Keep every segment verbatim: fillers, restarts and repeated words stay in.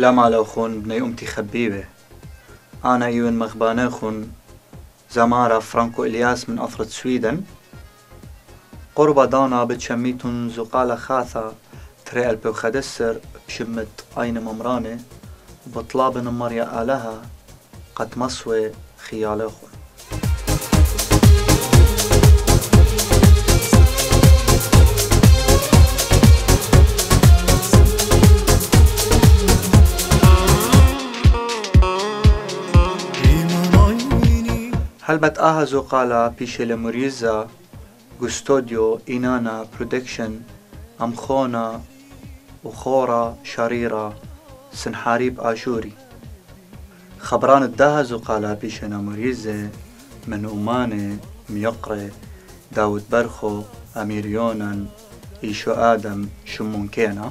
سلام عليكم بني أمتي خبيبة. أنا يون مغباناخن زمارة فرانكو إلياس من أفرد سويدن. قربة دانا بتشميتن زقالة خاثة تري ألبي وخدسر بشمت أين ممرانة وبطلابن مريا آلها قد مصوي خيالخن. هل بتآها زقالة بيشي موريزا جوستوديو إنانا برودكشن أمخونا وخورا شريرة سنحاريب آشوري. خبران الداها زقالة بيشنا موريزا من أمانة ميقرة داود برخو أمير يونان إيشو آدم شمونكينا.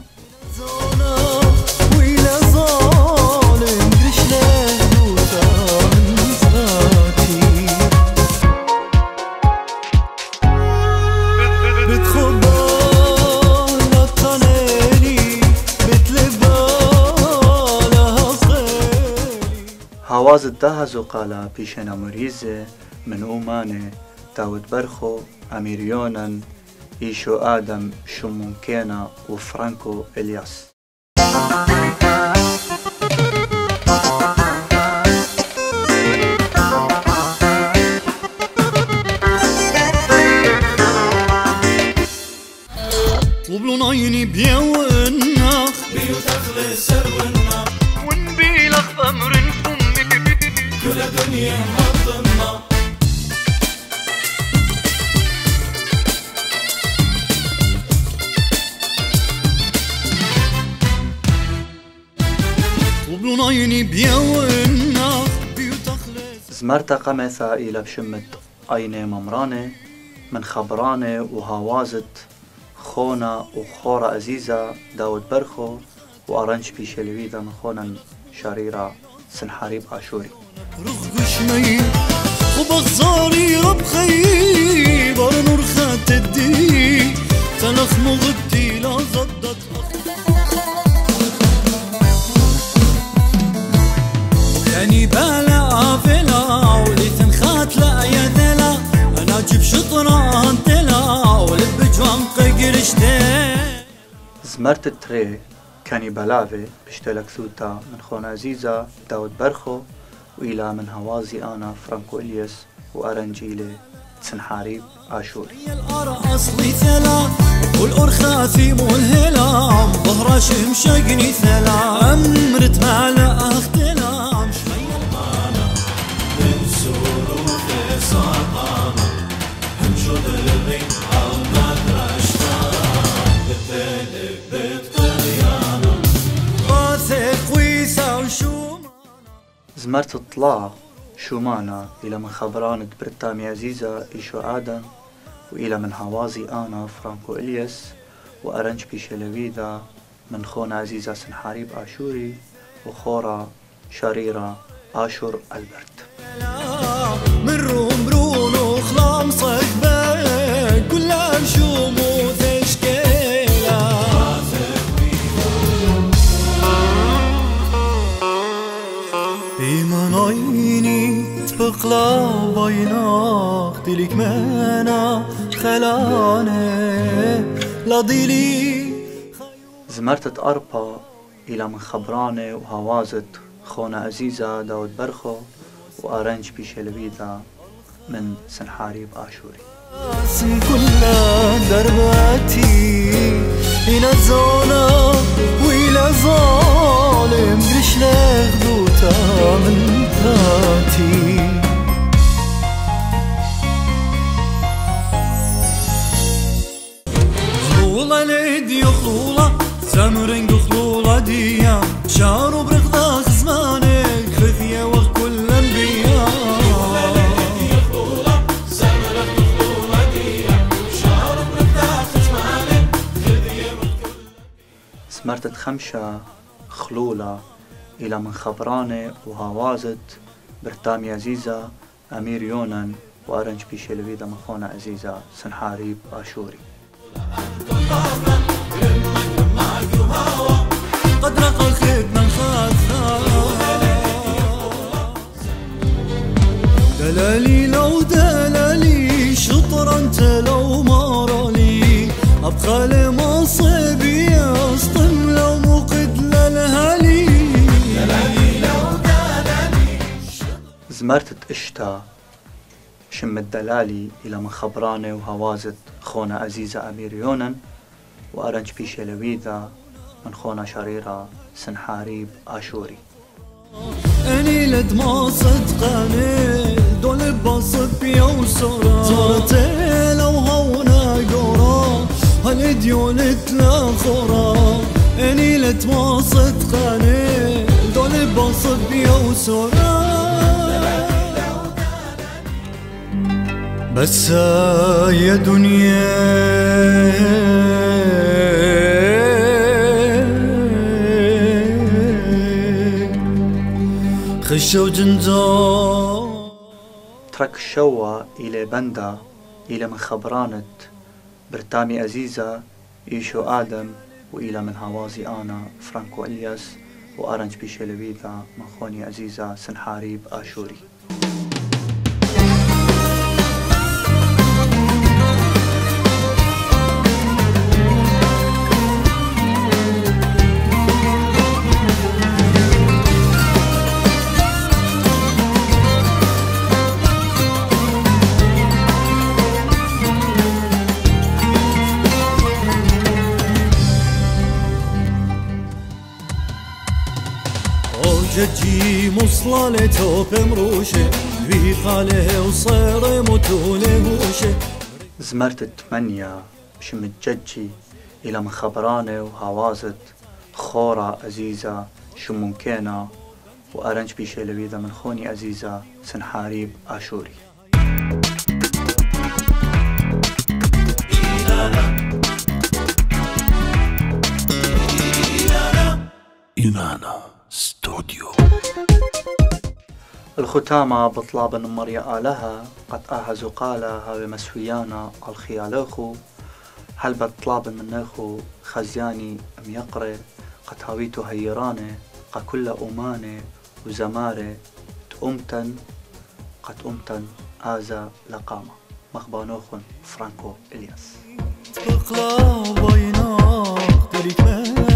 هواز الداها زقالة بيشنا موريزة من أمانة داود برخو أمير يونان إيشو آدم شمونكينا وفرانكو إلياس. طلبلون عيني بيونا بيو تخلي سرونا ونبيلخ أمر فمي كل دنيا مطمة. طلبلون عيني بيونا بيو تخلي زمرتا قمثا إلى بشمت أيني ممرانة من خبرانة وهوازت خونا وخورا عزيزة داود برخو وأرنج بيشلويدا من خونا شريرة سنحاريب آشوري. رخ شمي وبغزاري رب خيب نور خات الدي تلخ مغدي لا زدت يعني بالا فلا وليتن خات لا يدلا أنا جيب شطران تلا ولب جوان قيقرشتين. زمرت التري كاني بلاوي بشتلك ثوتا من خونا عزيزة داود برخو وإلى من هوازي أنا فرانكو إلياس وأرنجيلي سنحاريب آشوري. الأرى أصلي ثلا والأرخاثي ملهلا ظهر شمشقني ثلا عمرت معلا أختلام شمي القانا من سروف ساطانا هنشد الغين أو ندرشتانا بالثلب بتقريانا واثق ويسا وشوم. زمرت الطلاع شومانا إلى من خبران برتامي عزيزة إيشو آدم وإلى من هوازي أنا فرانكو إلياس وأرنج بيشلويدا من خونا عزيزة سنحاريب آشوري وخورا شريرة آشور ألبرت. من روم برون وخلام صقبك كلها شوم وتشكيلة إيمان عيني تفقلا بيناخ ديلك مانا خلاني لا ديلي. زمرت أربا إلى من خبرانة وهوازت خونا عزيزة داود برخو وأرنج بيشلويدا من سنحاريب آشوري. اسم كلها درباتي إلى الزونا وإلى ظالم قرش لغدوتا من ذاتي. خلولة ليدي خلولة زمرنج خلولة ديا شارو برغدا خزمانك خذية وغ كل انبياء. سمرتت خمشة خلولة إلى من خبرانة وهوازت برتامي عزيزة أمير يونان وأرنج بيشلويدا من خونا عزيزة سنحاريب آشوري. قد رقى الخيط من خارج دلالي لو دلالي شطر انت لو مارالي ابخال مصيبي اصطم لو مقد للهالي دلالي لو دلالي زمرتت اشتا شم الدلالي الى من خبراني وهوازت خونا عزيزة اميريونا وارنج بيشي لويذا من خونا شريرة سنحاريب اشوري اني لد ما صدقاني دول بصب يوسرا زرتي لو هونا قرا هالديون تلاخرا اني لد ما صدقاني دول بصب يوسرا بس يا دنيا خشوا جنزان ترك الشوا إلى بندا إلى من خبرانت برتامي عزيزة إيشو آدم وإلى من هوازي أنا فرانكو إلياس وأرنج بيشلويذا من خوني عزيزة سنحاريب آشوري. جدي مصلة توب مروشة في خاله وصير متوله وشه زمرت التمنية بشم الججي إلى من خبرانة وهوازت خورة عزيزة شو ممكنة وأرنج بيشي لويذا من خوني عزيزة سنحاريب آشوري. إنانا ستوديو. الختامة بطلاب مريا آلها قد آهزوا قالها ومسويانا الخيالوخو هل بطلاب مناخو خزياني أم يقري قد هاويتو هيراني قد كل أماني وزماري تأمتن قد أمتن آزا لقامة مخبانوخن فرانكو إلياس.